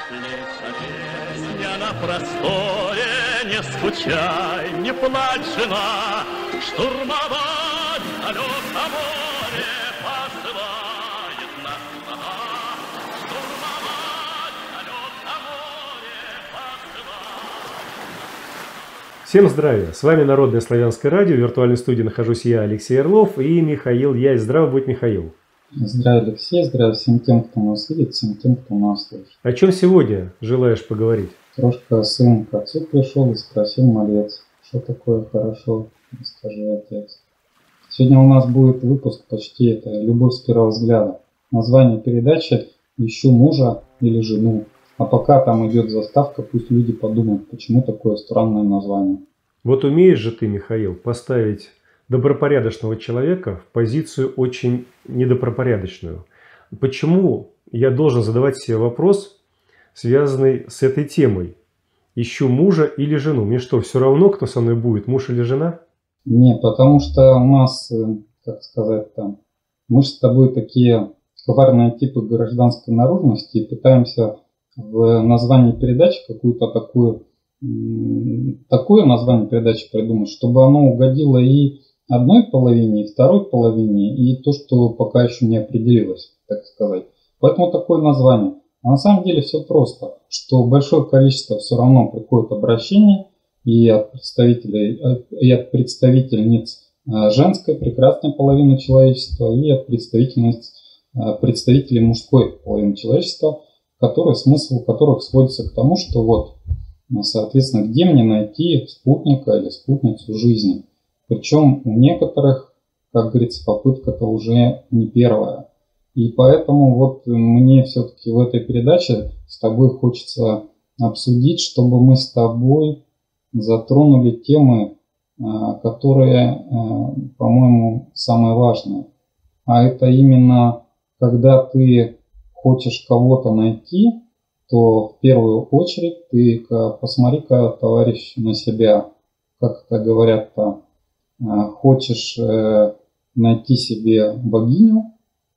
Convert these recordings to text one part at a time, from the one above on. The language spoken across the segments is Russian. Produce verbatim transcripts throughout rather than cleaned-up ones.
Песня на просторе, не скучай, не плачь, жена, штурмовать далеко море посылает нас она, штурмовать далеко море посылает. Всем здравия! С вами Народное славянское радио. В виртуальной студии нахожусь я, Алексей Орлов, и Михаил Ясь. Здраво будь, Михаил. Здравия, Алексей, здравия всем тем, кто нас видит, всем тем, кто нас слышит. О чем сегодня желаешь поговорить? Трошка сын к отцу пришел и спросил: малец, что такое хорошо, скажи, отец. Сегодня у нас будет выпуск почти это «Любовь с первого взгляда». Название передачи «Ищу мужа или жену». А пока там идет заставка, пусть люди подумают, почему такое странное название. Вот умеешь же ты, Михаил, поставить добропорядочного человека в позицию очень недобропорядочную. Почему я должен задавать себе вопрос, связанный с этой темой? Ищу мужа или жену? Мне что, все равно, кто со мной будет, муж или жена? Не, потому что у нас, как сказать там, мы же с тобой такие коварные типы гражданской наружности и пытаемся в названии передачи какую-то такую, такое название передачи придумать, чтобы оно угодило и одной половине, и второй половине, и то, что пока еще не определилось, так сказать. Поэтому такое название. А на самом деле все просто, что большое количество все равно приходит обращений и от представителей, и от представительниц женской прекрасной половины человечества, и от представительниц, представителей мужской половины человечества, которые, смысл которых сводится к тому, что вот, соответственно, где мне найти спутника или спутницу жизни. Причем у некоторых, как говорится, попытка-то уже не первая. И поэтому вот мне все-таки в этой передаче с тобой хочется обсудить, чтобы мы с тобой затронули темы, которые, по-моему, самые важные. А это именно, когда ты хочешь кого-то найти, то в первую очередь ты посмотри-ка, товарищ, на себя, как это говорят-то. Хочешь э, найти себе богиню,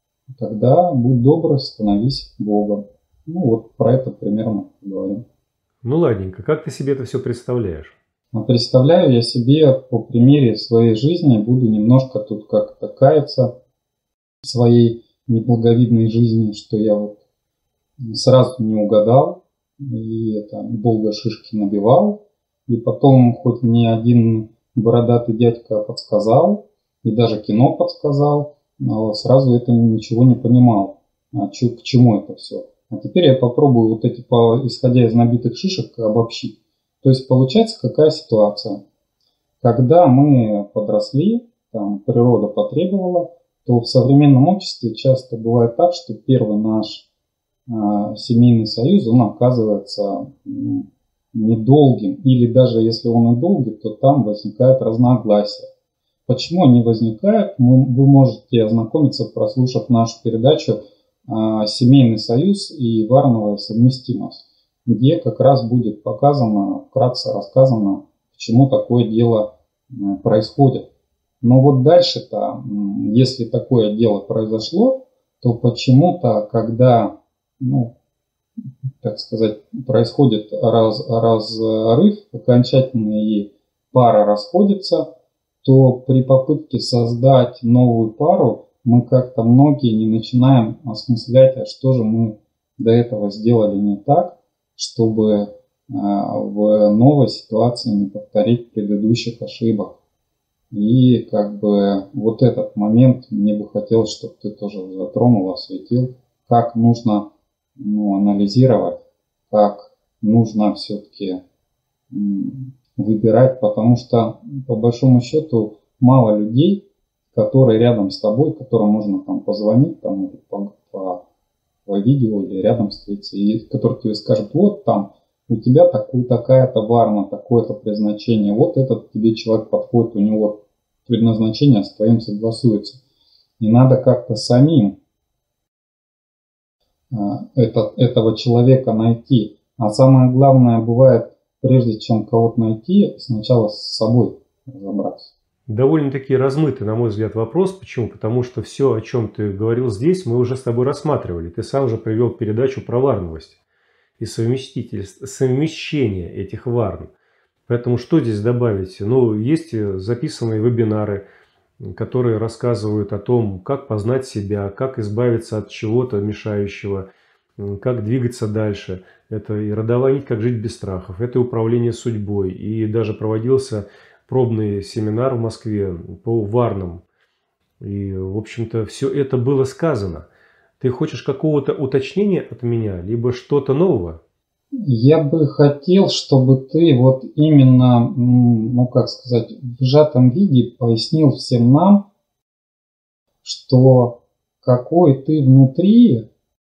тогда будь добр, становись Богом. Ну вот про это примерно говорим. Ну ладненько, как ты себе это все представляешь? А представляю я себе по примере своей жизни, буду немножко тут как-то каяться в своей неблаговидной жизни, что я вот сразу не угадал и это, долго шишки набивал, и потом хоть мне один бородатый дядька подсказал, и даже кино подсказал, но сразу это ничего не понимал, а чё, к чему это все. А теперь я попробую вот эти, по, исходя из набитых шишек, обобщить. То есть получается какая ситуация. Когда мы подросли, там, природа потребовала, то в современном обществе часто бывает так, что первый наш а, семейный союз, он оказывается недолгим, или даже если он и долгий, то там возникает разногласия. Почему они возникают, вы можете ознакомиться, прослушав нашу передачу «Семейный союз и варновая совместимость», где как раз будет показано, вкратце рассказано, почему такое дело происходит. Но вот дальше-то, если такое дело произошло, то почему-то, когда, ну, так сказать, происходит раз, разрыв окончательный и пара расходится, то при попытке создать новую пару мы как-то многие не начинаем осмыслять, а что же мы до этого сделали не так, чтобы в новой ситуации не повторить предыдущих ошибок. И как бы вот этот момент мне бы хотелось, чтобы ты тоже затронул, осветил, как нужно ну, анализировать, как нужно все-таки выбирать, потому что по большому счету мало людей, которые рядом с тобой, которым можно там позвонить там, по, по, по видео или рядом встретиться, и которые тебе скажут: вот там у тебя такой, такая-то варна, такое-то предназначение, вот этот тебе человек подходит, у него предназначение с твоим согласуется. И надо как-то самим Это, этого человека найти. А самое главное бывает, прежде чем кого-то найти, сначала с собой разобраться. Довольно-таки размытый, на мой взгляд, вопрос. Почему? Потому что все, о чем ты говорил здесь, мы уже с тобой рассматривали. Ты сам же привел передачу про варновость. и совместительство, совмещение этих варн. Поэтому что здесь добавить? Ну, есть записанные вебинары, которые рассказывают о том, как познать себя, как избавиться от чего-то мешающего, как двигаться дальше. Это и родовая нить, как жить без страхов, это и управление судьбой. И даже проводился пробный семинар в Москве по варнам. И, в общем-то, все это было сказано. Ты хочешь какого-то уточнения от меня, либо что-то нового? Я бы хотел, чтобы ты вот именно, ну как сказать, в сжатом виде пояснил всем нам, что какой ты внутри,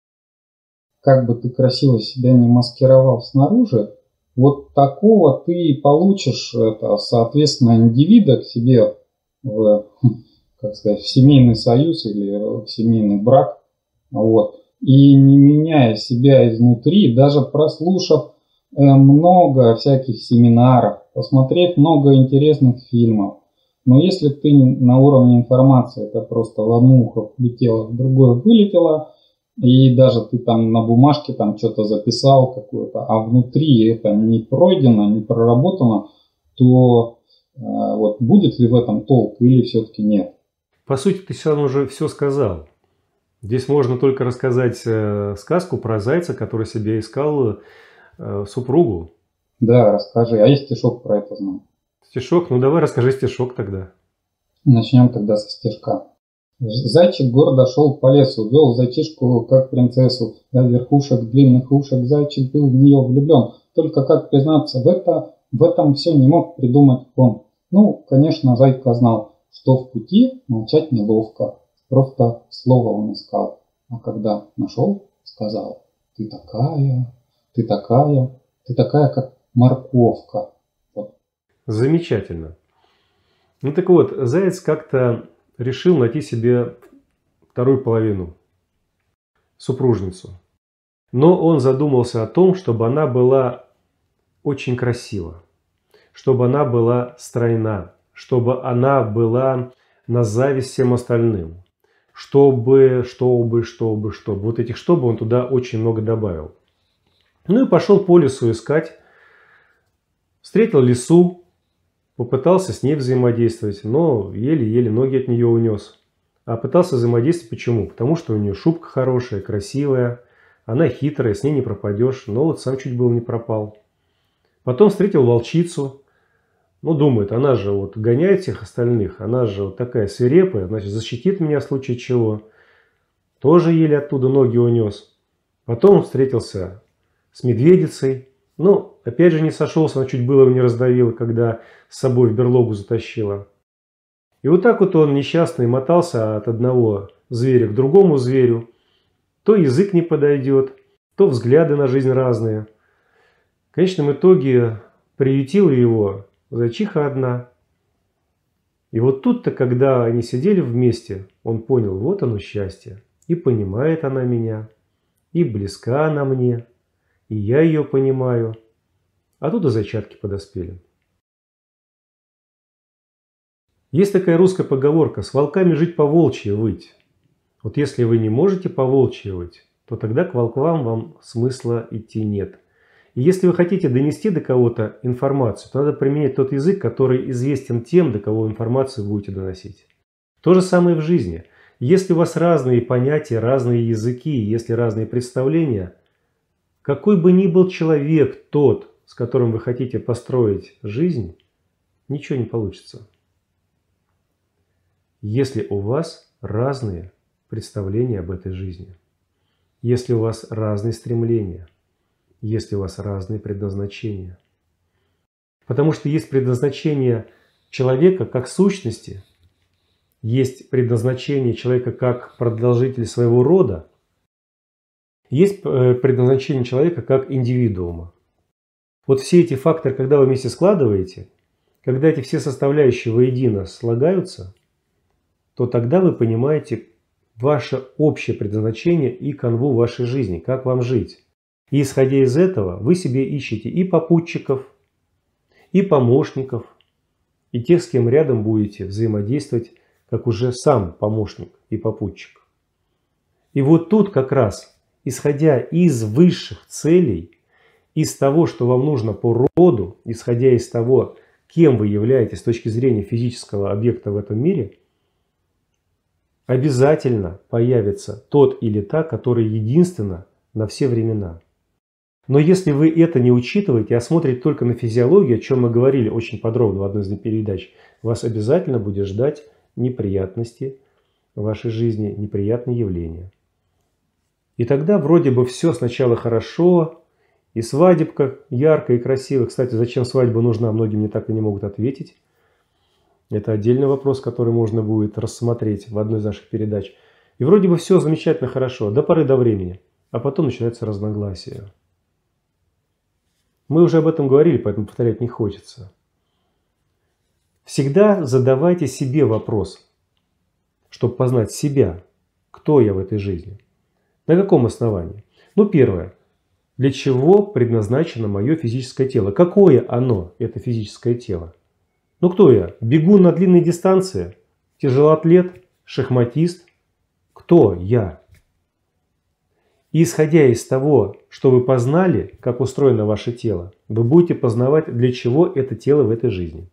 как бы ты красиво себя не маскировал снаружи, вот такого ты и получишь, это, соответственно, индивида к себе в, как сказать, в семейный союз или в семейный брак. Вот. И не меняя себя изнутри, даже прослушав э, много всяких семинаров, посмотрев много интересных фильмов. Но если ты на уровне информации, это просто в одно ухо влетело, в другое вылетело, и даже ты там на бумажке там что-то записал какое-то, а внутри это не пройдено, не проработано, то э, вот будет ли в этом толк или все-таки нет? По сути, ты сам уже все сказал. Здесь можно только рассказать э, сказку про зайца, который себе искал э, супругу. Да, расскажи. А есть стишок про это знаю. Стишок? Ну давай расскажи стишок тогда. Начнем тогда со стишка. Зайчик гордо шел по лесу, вел зайчишку как принцессу. До верхушек длинных ушек зайчик был в нее влюблен. Только как признаться, в, это, в этом все не мог придумать он. Ну, конечно, зайка знал, что в пути молчать неловко. Просто слово он искал, а когда нашел, сказал: ты такая, ты такая, ты такая, как морковка. Вот. Замечательно. Ну так вот, заяц как-то решил найти себе вторую половину, супружницу. Но он задумался о том, чтобы она была очень красива, чтобы она была стройна, чтобы она была на зависть всем остальным. Чтобы, чтобы, чтобы, чтобы. Вот этих чтобы он туда очень много добавил. Ну и пошел по лесу искать. Встретил лису. Попытался с ней взаимодействовать. Но еле-еле ноги от нее унес. А пытался взаимодействовать почему? Потому что у нее шубка хорошая, красивая. Она хитрая, с ней не пропадешь. Но вот сам чуть было не пропал. Потом встретил волчицу. Ну, думает, она же вот гоняет всех остальных, она же вот такая свирепая, значит, защитит меня в случае чего. Тоже еле оттуда ноги унес. Потом встретился с медведицей. Ну, опять же не сошелся, она чуть было его не раздавила, когда с собой в берлогу затащила. И вот так вот он несчастный мотался от одного зверя к другому зверю. То язык не подойдет, то взгляды на жизнь разные. В конечном итоге приютила его зайчиха одна. И вот тут-то, когда они сидели вместе, он понял, вот оно счастье. И понимает она меня, и близка она мне, и я ее понимаю. А тут и зайчатки подоспели. Есть такая русская поговорка: с волками жить по-волчьи выть. Вот если вы не можете по-волчьи выть, то тогда к волкам вам смысла идти нет. И если вы хотите донести до кого-то информацию, то надо применять тот язык, который известен тем, до кого информацию будете доносить. То же самое в жизни. Если у вас разные понятия, разные языки, если разные представления, какой бы ни был человек тот, с которым вы хотите построить жизнь, ничего не получится. Если у вас разные представления об этой жизни, если у вас разные стремления, если у вас разные предназначения. Потому что есть предназначение человека как сущности, есть предназначение человека как продолжитель своего рода, есть предназначение человека как индивидуума. Вот все эти факторы, когда вы вместе складываете, когда эти все составляющие воедино слагаются, то тогда вы понимаете ваше общее предназначение и канву вашей жизни, как вам жить. И исходя из этого, вы себе ищете и попутчиков, и помощников, и тех, с кем рядом будете взаимодействовать, как уже сам помощник и попутчик. И вот тут как раз исходя из высших целей, из того, что вам нужно по роду, исходя из того, кем вы являетесь с точки зрения физического объекта в этом мире, обязательно появится тот или та, который единственно на все времена. Но если вы это не учитываете, а смотрите только на физиологию, о чем мы говорили очень подробно в одной из передач, вас обязательно будет ждать неприятности в вашей жизни, неприятные явления. И тогда вроде бы все сначала хорошо, и свадебка яркая и красивая. Кстати, зачем свадьба нужна, многие мне так и не могут ответить. Это отдельный вопрос, который можно будет рассмотреть в одной из наших передач. И вроде бы все замечательно хорошо, до поры до времени. А потом начинается разногласие. Мы уже об этом говорили, поэтому повторять не хочется. Всегда задавайте себе вопрос, чтобы познать себя, кто я в этой жизни. На каком основании? Ну, первое. Для чего предназначено мое физическое тело? Какое оно, это физическое тело? Ну, кто я? Бегун на длинной дистанции? Тяжелоатлет? Шахматист? Кто я? И исходя из того, что вы познали, как устроено ваше тело, вы будете познавать, для чего это тело в этой жизни.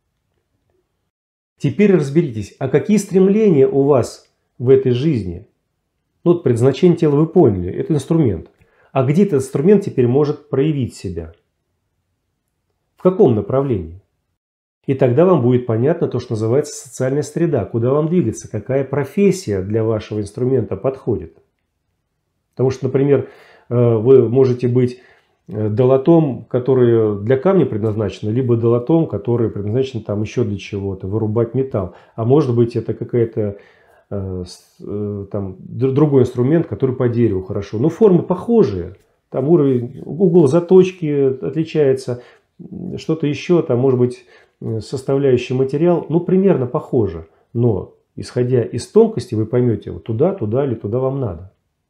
Теперь разберитесь, а какие стремления у вас в этой жизни? Ну, вот предназначение тела вы поняли, это инструмент. А где этот инструмент теперь может проявить себя? В каком направлении? И тогда вам будет понятно то, что называется социальная среда, куда вам двигаться, какая профессия для вашего инструмента подходит. Потому что, например, вы можете быть долотом, который для камня предназначен, либо долотом, который предназначен там еще для чего-то, вырубать металл. А может быть, это какая-то там другой инструмент, который по дереву хорошо. Но формы похожие. Там уровень, угол заточки отличается, что-то еще, там может быть составляющий материал, ну примерно похоже. Но исходя из тонкости вы поймете, вот туда, туда или туда вам надо.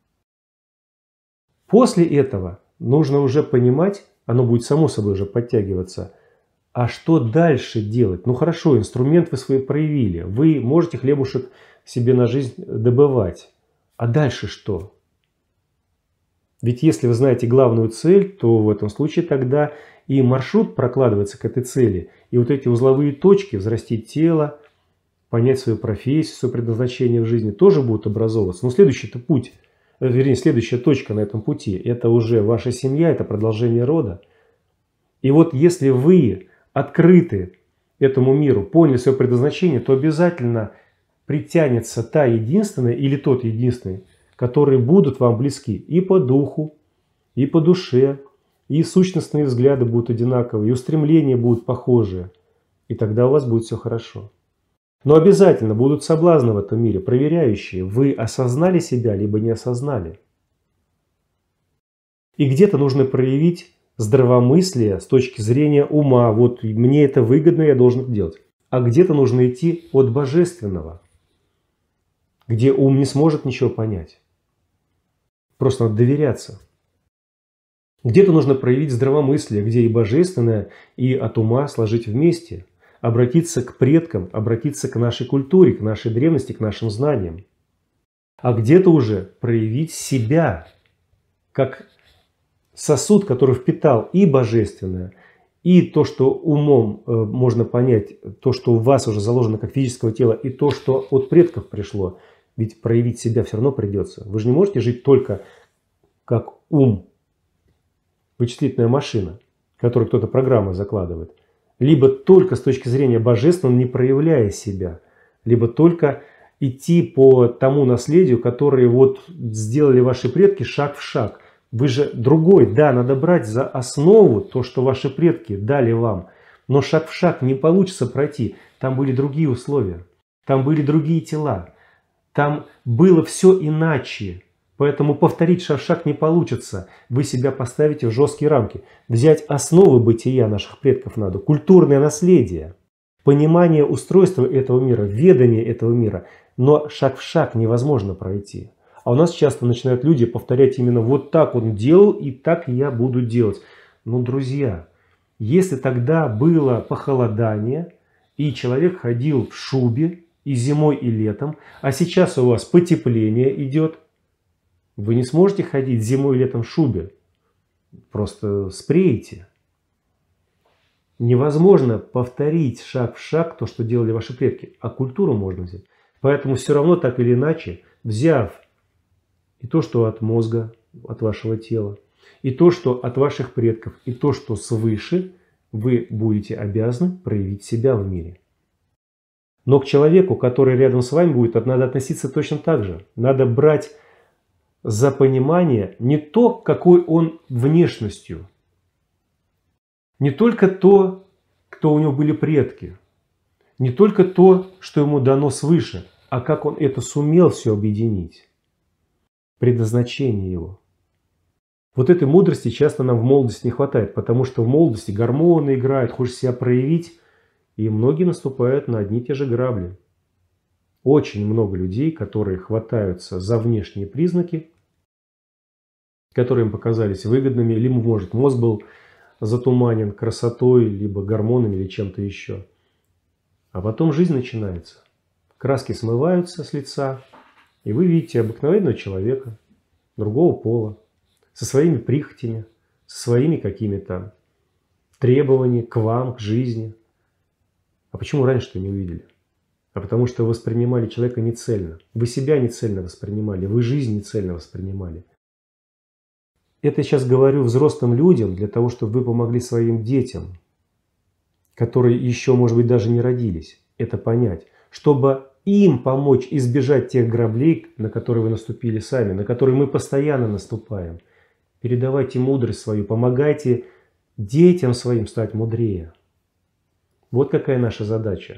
После этого нужно уже понимать, оно будет само собой уже подтягиваться, а что дальше делать? Ну хорошо, инструмент вы свой проявили, вы можете хлебушек себе на жизнь добывать. А дальше что? Ведь если вы знаете главную цель, то в этом случае тогда и маршрут прокладывается к этой цели. И вот эти узловые точки, взрастить тело, понять свою профессию, свое предназначение в жизни, тоже будут образовываться. Но следующий-то путь, вернее, следующая точка на этом пути, это уже ваша семья, это продолжение рода. И вот если вы открыты этому миру, поняли свое предназначение, то обязательно притянется та единственная или тот единственный, которые будут вам близки и по духу, и по душе, и сущностные взгляды будут одинаковые, и устремления будут похожие. И тогда у вас будет все хорошо. Но обязательно будут соблазны в этом мире, проверяющие, вы осознали себя, либо не осознали. И где-то нужно проявить здравомыслие с точки зрения ума. Вот мне это выгодно, я должен это делать. А где-то нужно идти от божественного, где ум не сможет ничего понять. Просто надо доверяться. Где-то нужно проявить здравомыслие, где и божественное, и от ума сложить вместе. Обратиться к предкам, обратиться к нашей культуре, к нашей древности, к нашим знаниям. А где-то уже проявить себя, как сосуд, который впитал и божественное, и то, что умом э, можно понять, то, что у вас уже заложено как физического тела, и то, что от предков пришло. Ведь проявить себя все равно придется. Вы же не можете жить только как ум, вычислительная машина, которую кто-то программой закладывает. Либо только с точки зрения божественного, не проявляя себя. Либо только идти по тому наследию, которое вот сделали ваши предки шаг в шаг. Вы же другой, да, надо брать за основу то, что ваши предки дали вам. Но шаг в шаг не получится пройти. Там были другие условия, там были другие тела. Там было все иначе, поэтому повторить шаг в шаг не получится. Вы себя поставите в жесткие рамки. Взять основы бытия наших предков надо, культурное наследие, понимание устройства этого мира, ведание этого мира. Но шаг в шаг невозможно пройти. А у нас часто начинают люди повторять именно вот так он делал и так я буду делать. Ну, друзья, если тогда было похолодание и человек ходил в шубе, и зимой, и летом, а сейчас у вас потепление идет, Вы не сможете ходить зимой и летом в шубе. Просто спреете. Невозможно повторить шаг в шаг то, что делали ваши предки. А культуру можно взять. Поэтому все равно, так или иначе, взяв и то, что от мозга, от вашего тела, и то, что от ваших предков, и то, что свыше, вы будете обязаны проявить себя в мире. Но к человеку, который рядом с вами будет, надо относиться точно так же. Надо брать за понимание не то, какой он внешностью, не только то, кто у него были предки, не только то, что ему дано свыше, а как он это сумел все объединить. Предназначение его. Вот этой мудрости часто нам в молодости не хватает, потому что в молодости гормоны играют, хочешь себя проявить, и многие наступают на одни и те же грабли. Очень много людей, которые хватаются за внешние признаки, которые им показались выгодными, либо, может, мозг был затуманен красотой, либо гормонами, или чем-то еще. А потом жизнь начинается. Краски смываются с лица, и вы видите обыкновенного человека, другого пола, со своими прихотями, со своими какими-то требованиями к вам, к жизни. А почему раньше-то не увидели? А потому что воспринимали человека нецельно. Вы себя нецельно воспринимали, вы жизнь нецельно воспринимали. Это я сейчас говорю взрослым людям, для того, чтобы вы помогли своим детям, которые еще, может быть, даже не родились, это понять. Чтобы им помочь избежать тех граблей, на которые вы наступили сами, на которые мы постоянно наступаем. Передавайте мудрость свою, помогайте детям своим стать мудрее. Вот какая наша задача.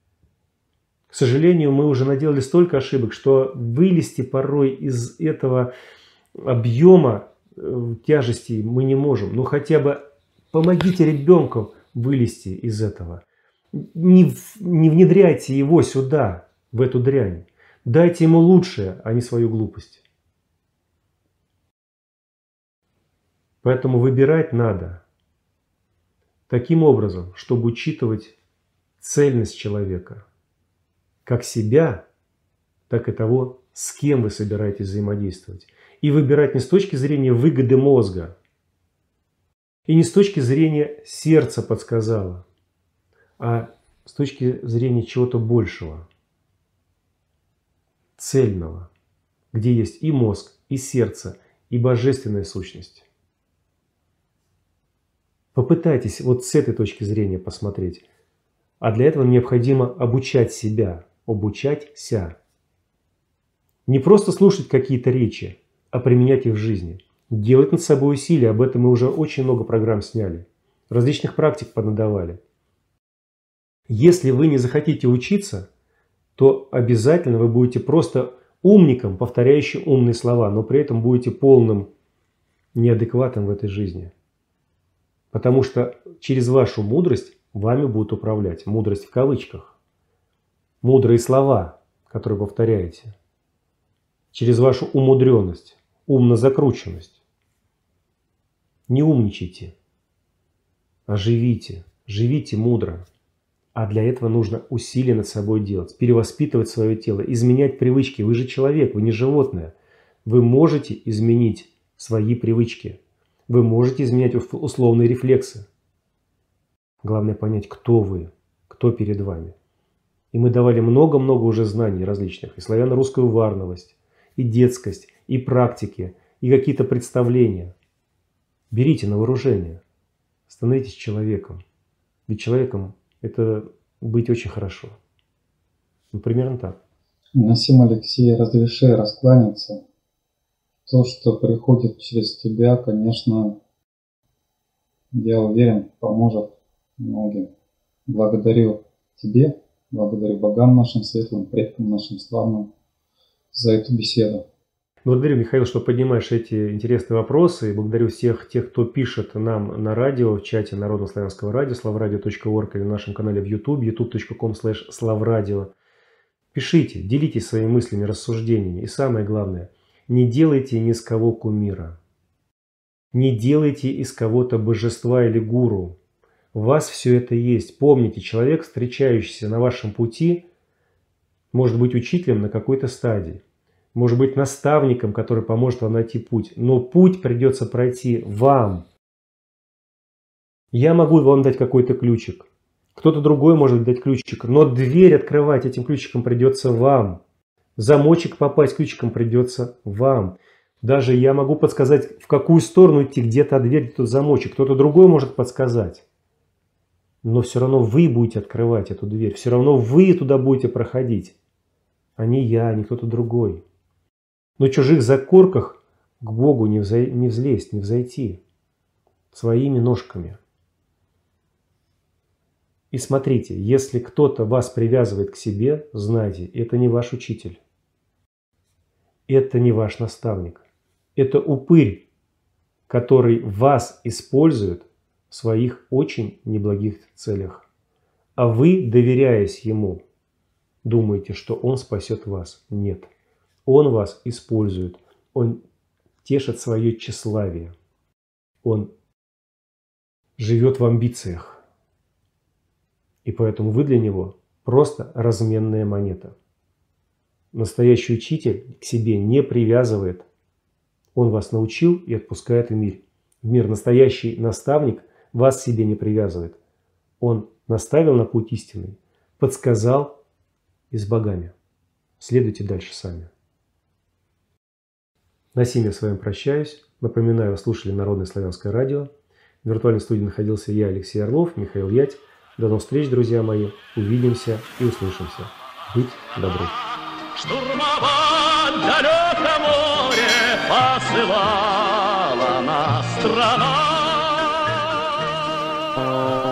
К сожалению, мы уже наделали столько ошибок, что вылезти порой из этого объема тяжести мы не можем. Но хотя бы помогите ребенку вылезти из этого. Не, не внедряйте его сюда, в эту дрянь. Дайте ему лучшее, а не свою глупость. Поэтому выбирать надо таким образом, чтобы учитывать цельность человека. Как себя, так и того, с кем вы собираетесь взаимодействовать. И выбирать не с точки зрения выгоды мозга, и не с точки зрения сердца подсказало, а с точки зрения чего-то большего, цельного, где есть и мозг, и сердце, и божественная сущность. Попытайтесь вот с этой точки зрения посмотреть. А для этого необходимо обучать себя, обучать ся. Не просто слушать какие-то речи, а применять их в жизни. Делать над собой усилия, об этом мы уже очень много программ сняли. Различных практик понадавали. Если вы не захотите учиться, то обязательно вы будете просто умником, повторяющим умные слова, но при этом будете полным неадекватом в этой жизни. Потому что через вашу мудрость вами будут управлять. Мудрость в кавычках. Мудрые слова, которые повторяете. Через вашу умудренность, умнозакрученность. Не умничайте, а живите. Живите мудро. А для этого нужно усилия над собой делать. Перевоспитывать свое тело, изменять привычки. Вы же человек, вы не животное. Вы можете изменить свои привычки. Вы можете изменять условные рефлексы. Главное понять, кто вы, кто перед вами. И мы давали много-много уже знаний различных. И славяно-русскую варновость, и детскость, и практики, и какие-то представления. Берите на вооружение. Становитесь человеком. Ведь человеком это быть очень хорошо. Ну, примерно так. Насим Алексей, разреши раскланяться. То, что приходит через тебя, конечно, я уверен, поможет многим. Благодарю тебе, благодарю богам нашим светлым, предкам нашим славным за эту беседу. Благодарю, Михаил, что поднимаешь эти интересные вопросы. И благодарю всех тех, кто пишет нам на радио, в чате Народно-славянского радио, славрадио точка орг, или на нашем канале в YouTube, ютуб точка ком слэш славрадио. Пишите, делитесь своими мыслями, рассуждениями. И самое главное, не делайте ни из кого кумира. Не делайте из кого-то божества или гуру. У вас все это есть. Помните, человек, встречающийся на вашем пути, может быть учителем на какой-то стадии. может быть наставником, который поможет вам найти путь. Но путь придется пройти вам. Я могу вам дать какой-то ключик. Кто-то другой может дать ключик. Но дверь открывать этим ключиком придется вам. В замочек попасть ключиком придется вам. Даже я могу подсказать, в какую сторону идти, где-то дверь, где-то замочек. Кто-то другой может подсказать. Но все равно вы будете открывать эту дверь. Все равно вы туда будете проходить. А не я, не кто-то другой. Но в чужих закорках к Богу не, взой, не взлезть, не взойти. Своими ножками. И смотрите, если кто-то вас привязывает к себе, знайте, это не ваш учитель. Это не ваш наставник. Это упырь, который вас использует в своих очень неблагих целях. А вы, доверяясь ему, думаете, что он спасет вас. Нет. Он вас использует. Он тешит свое тщеславие. Он живет в амбициях. И поэтому вы для него просто разменная монета. Настоящий учитель к себе не привязывает. Он вас научил и отпускает в мир. В мир. Настоящий наставник вас к себе не привязывает. Он наставил на путь истинный, подсказал и с богами. Следуйте дальше сами. На сим я с вами прощаюсь. Напоминаю, вы слушали Народное славянское радио. В виртуальной студии находился я, Алексей Орлов, Михаил Ять. До новых встреч, друзья мои. Увидимся и услышимся. Будь добры. Штурмовать далеко море посылала нас страна.